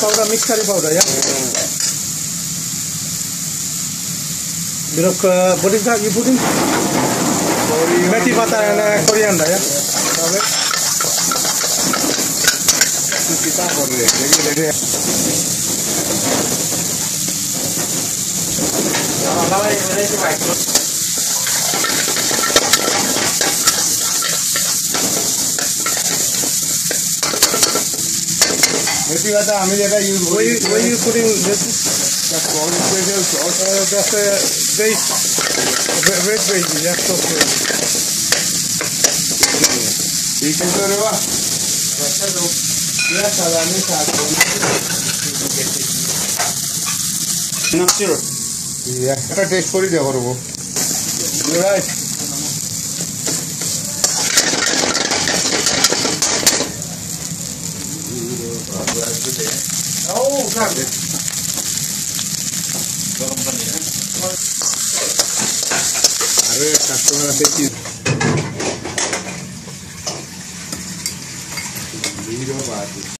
powder, mixed curry powder, yeah? Bit of, what is that you put in? Methi pata and coriander, yeah? Methi pata, I mean, where you putting this? That's all special sauce. That's a base, red base, yeah, sauce. ठीक है तो रेवा अच्छा तो ये सालानी साथ natural yeah এটা test করি দেখো রবো রাইট Oh, God. अरे कस्टमर से चीज वीडियो बात